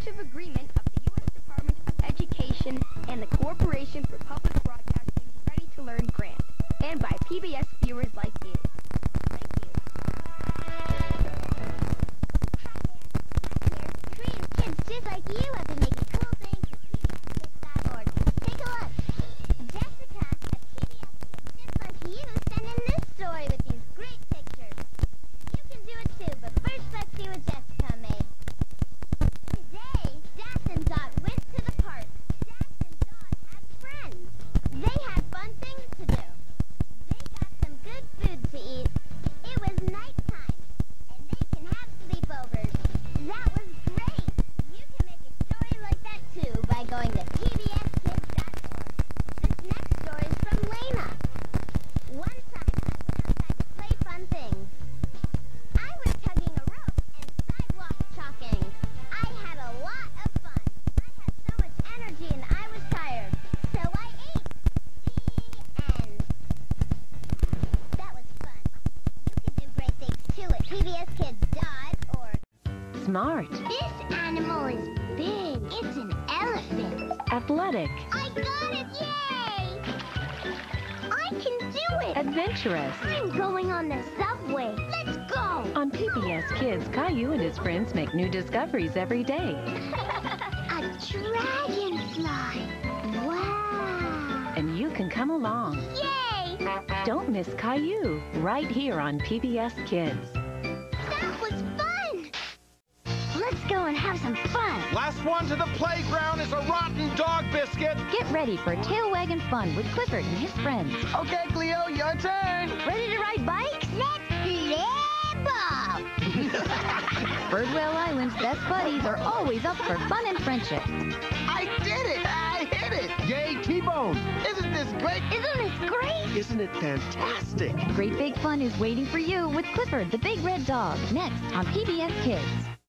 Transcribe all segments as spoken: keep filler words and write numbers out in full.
exclusive agreement of the U S Department of Education and the Corporation for Public Broadcasting's Ready to Learn grant, and by P B S viewers like you. Thank you. Korean kids just like you have been making cool things at P B S Kids dot org. Take a look. Jessica, a P B S kid just like you, sent in this story with these great pictures. You can do it too, but first let's see what Jessica made. Today, Das and Dot went to the park. Das and Dot had friends. They had fun things to do. They got some good food to eat. It was nighttime, and they can have sleepovers. That was great. You can make a story like that too by going to P B S Kids dot org. This next story is from Lena. One time I went outside to play fun things. I was tugging a rope and sidewalk chalking. I had a lot of fun. I had so much energy and I was tired. So I ate. The end. That was fun. You can do great things too at P B S Kids dot org. Smart. This animal is big. It's an elephant. Athletic. I got it! Yay! I can do it! Adventurous. I'm going on the subway. Let's go! On P B S Kids, Caillou and his friends make new discoveries every day. A dragonfly. Wow! And you can come along. Yay! Don't miss Caillou, right here on P B S Kids. That was fun! Let's go and have some fun. Last one to the playground is a rotten dog biscuit. Get ready for tail wagging fun with Clifford and his friends. Okay, Cleo, your turn. Ready to ride bikes? Let's flip up! Birdwell Island's best buddies are always up for fun and friendship. I did it. I hit it. Yay, T-Bone. Isn't this great? Isn't this great? Isn't it fantastic? Great big fun is waiting for you with Clifford the Big Red Dog, next on P B S Kids.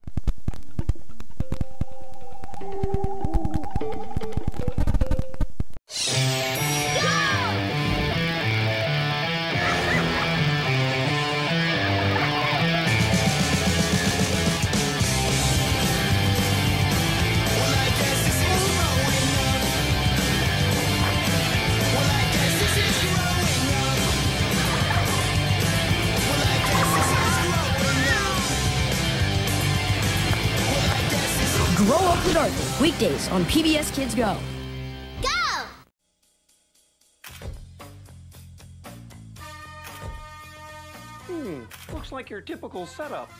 Grow Up with Arthur, weekdays on P B S Kids Go. Go! Hmm, looks like your typical setup.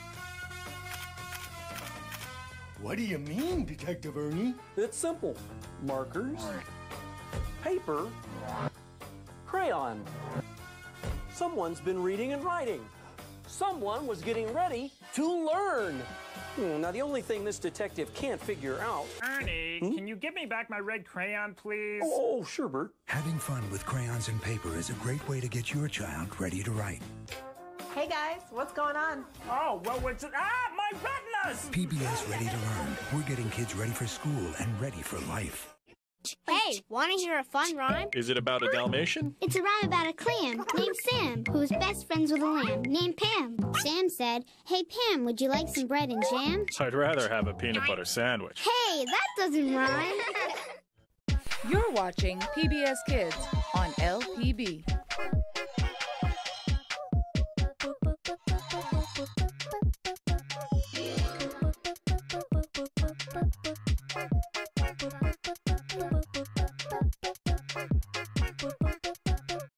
What do you mean, Detective Ernie? It's simple. Markers, paper, crayon. Someone's been reading and writing. Someone was getting ready to learn. Hmm, now, the only thing this detective can't figure out... Ernie, Hmm? can you give me back my red crayon, please? Oh, sure, Bert. Having fun with crayons and paper is a great way to get your child ready to write. Hey guys, what's going on? Oh, well, what's it? Ah, my retinas! P B S Ready to Learn. We're getting kids ready for school and ready for life. Hey, want to hear a fun rhyme? Is it about a Dalmatian? It's a rhyme about a clam named Sam, who's best friends with a lamb named Pam. Sam said, "Hey Pam, would you like some bread and jam?" I'd rather have a peanut butter sandwich. Hey, that doesn't rhyme. You're watching P B S Kids on L P B.